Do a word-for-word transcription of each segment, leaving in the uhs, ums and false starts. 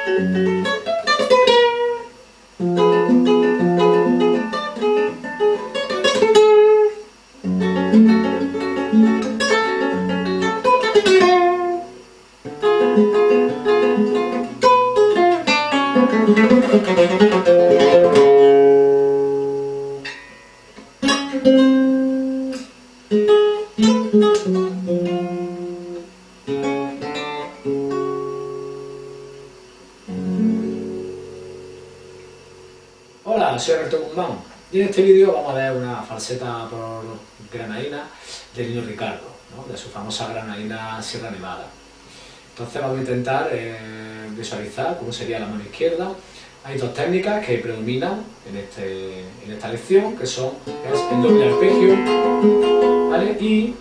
Hola, soy Alberto Guzmán y en este vídeo vamos a ver una falseta por granadina de Niño Ricardo, ¿no? De su famosa granadina Sierra Nevada. Entonces vamos a intentar eh, visualizar cómo sería la mano izquierda. Hay dos técnicas que predominan en, este, en esta lección, que son es el doble arpegio, ¿vale? y,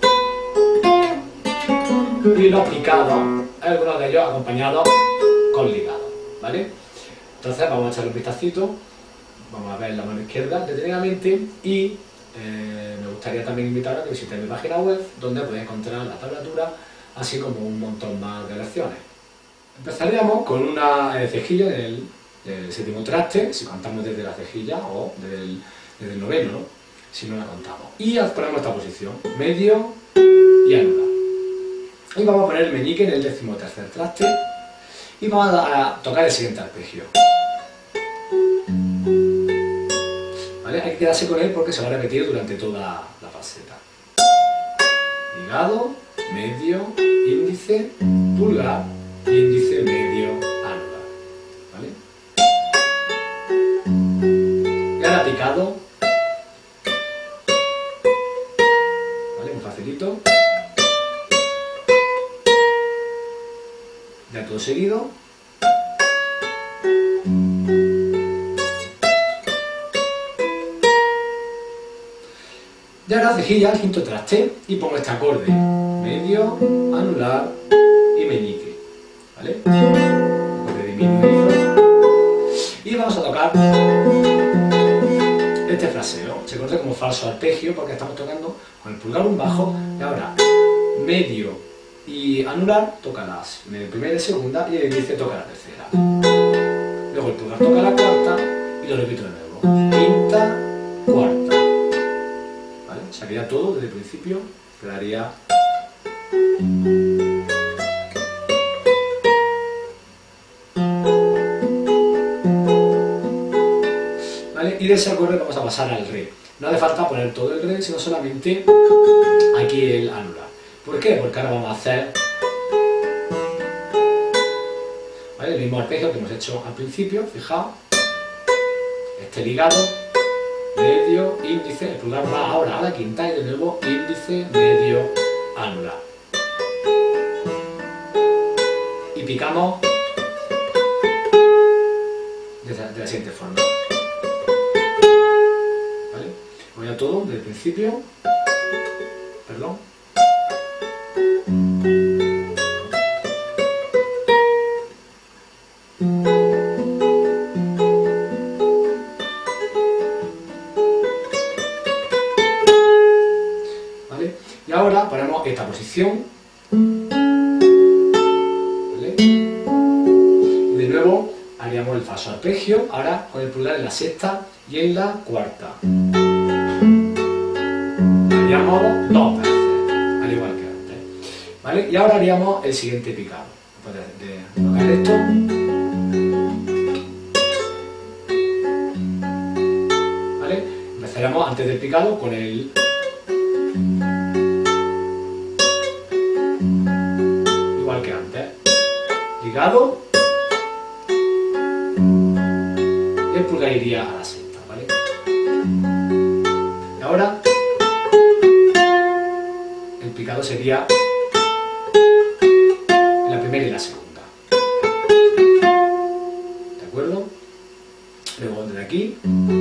y los picados, algunos de ellos acompañados con ligados, ¿vale? Entonces vamos a echarle un vistacito. Vamos a ver la mano izquierda detenidamente y eh, me gustaría también invitar a que visiten mi página web, donde podéis encontrar la tablatura, así como un montón más de lecciones. Empezaríamos con una eh, cejilla del, del séptimo traste, si contamos desde la cejilla, o desde el, desde el noveno, ¿no? Si no la contamos. Y ponemos esta posición, medio y anular. Y vamos a poner el meñique en el décimo tercer traste y vamos a, a tocar el siguiente arpegio. ¿Vale? Hay que quedarse con él porque se va a repetir durante toda la falseta. Ligado, medio, índice, pulgar, índice, medio, anular. ¿Vale? Y ahora picado. ¿Vale? Muy facilito. Ya todo seguido. Y ahora cejilla al quinto traste y pongo este acorde, medio, anular y meñique, ¿vale? Acorde diminuido. Y vamos a tocar este fraseo. Se conoce como falso arpegio porque estamos tocando con el pulgar un bajo y ahora medio y anular toca las primera y segunda y el índice toca la tercera. Luego el pulgar toca la cuarta y lo repito de nuevo. Quinta, cuarta. Sacaría todo desde el principio, quedaría... ¿Vale? Y de ese acorde vamos a pasar al re. No hace falta poner todo el re, sino solamente aquí el anular. ¿Por qué? Porque ahora vamos a hacer, ¿vale?, el mismo arpegio que hemos hecho al principio, fijaos, este ligado, medio, índice, el pulgar va ahora a la quinta y de nuevo índice, medio, anular. Y picamos de la, de la siguiente forma. ¿Vale? Voy a todo desde el principio. Perdón. Y ahora ponemos esta posición, ¿vale? Y de nuevo haríamos el falso arpegio, ahora con el pulgar en la sexta y en la cuarta. Haríamos dos veces, al igual que antes, ¿vale? Y ahora haríamos el siguiente picado. Después de, de tocar esto, ¿vale? Empezaremos antes del picado con el... que antes, ligado, y el pulgar iría a la sexta, ¿vale? Y ahora el picado sería en la primera y la segunda, ¿de acuerdo? Luego desde aquí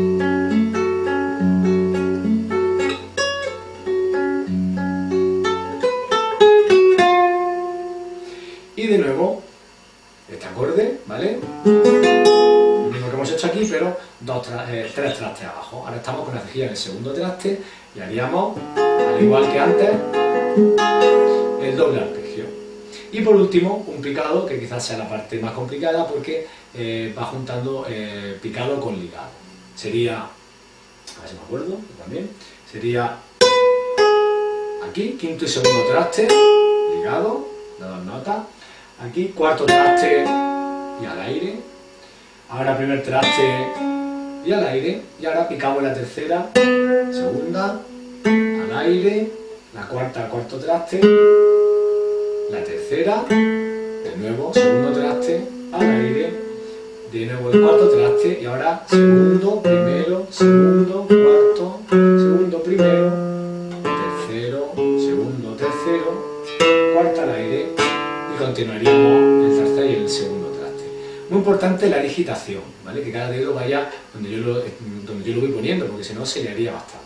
y de nuevo este acorde, ¿vale? Lo mismo que hemos hecho aquí, pero dos tra eh, tres trastes abajo. Ahora estamos con la cejilla en el segundo traste y haríamos, al igual que antes, el doble arpegio. Y por último, un picado, que quizás sea la parte más complicada porque eh, va juntando eh, picado con ligado. Sería, a ver si me acuerdo también, sería aquí, quinto y segundo traste, ligado, de dos notas. Aquí, cuarto traste y al aire. Ahora primer traste y al aire. Y ahora picamos la tercera, segunda, al aire, la cuarta, cuarto traste, la tercera, de nuevo, segundo traste, al aire, de nuevo el cuarto traste, y ahora segundo, primero, segundo, cuarto, segundo, primero, tercero, segundo, tercero, cuarta al aire, y continuaríamos el tercer y el segundo traste. Muy importante la digitación, ¿vale? Que cada dedo vaya donde yo lo, donde yo lo voy poniendo, porque si no se le haría bastante.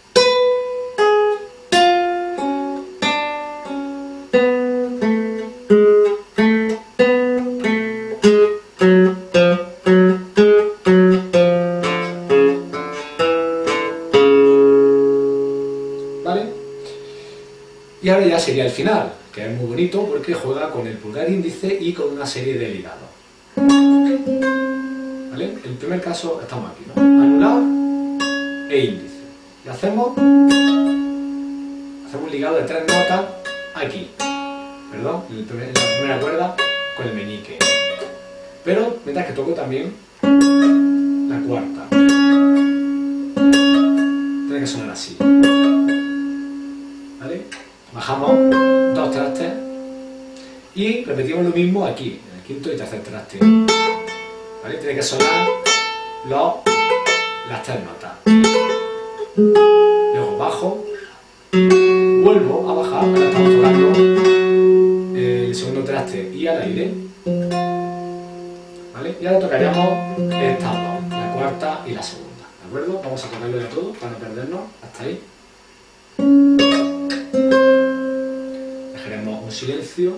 Y ahora ya sería el final, que es muy bonito porque juega con el pulgar índice y con una serie de ligados. ¿Vale? En el primer caso estamos aquí, ¿no? Anular e índice. Y hacemos, hacemos un ligado de tres notas aquí. Perdón, en, el primer, en la primera cuerda con el meñique. Pero mientras que toco también la cuarta. Tiene que sonar así. ¿Vale? Bajamos dos trastes y repetimos lo mismo aquí, en el quinto y tercer traste. ¿Vale? Tiene que sonar los, las tres notas. Luego bajo, vuelvo a bajar, ahora estamos tocando el segundo traste y al aire. ¿Vale? Y ahora tocaríamos estas dos, la cuarta y la segunda. ¿De acuerdo? Vamos a tocarlo ya todo para no perdernos. Hasta ahí. Dejaremos un silencio.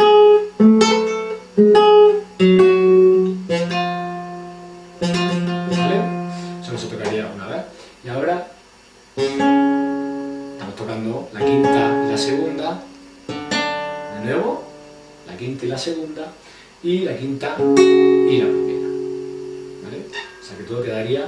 ¿Vale? Solo se tocaría una vez. Y ahora estamos tocando la quinta y la segunda. De nuevo, la quinta y la segunda. Y la quinta y la primera. ¿Vale? O sea que todo quedaría.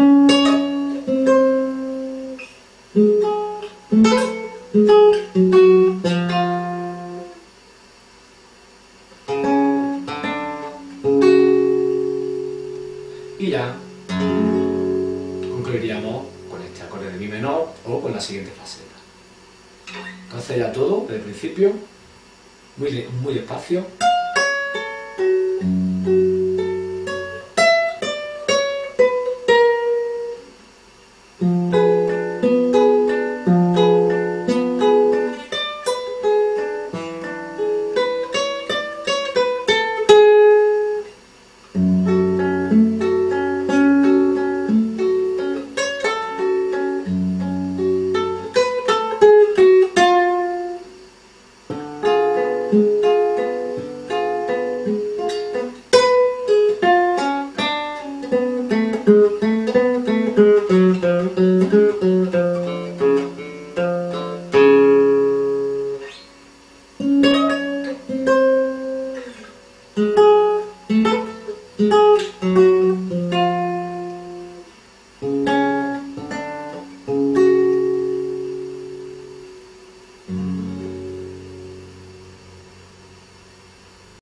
Y ya concluiríamos con este acorde de mi menor o con la siguiente faceta. Entonces ya todo, desde el principio, muy, muy despacio.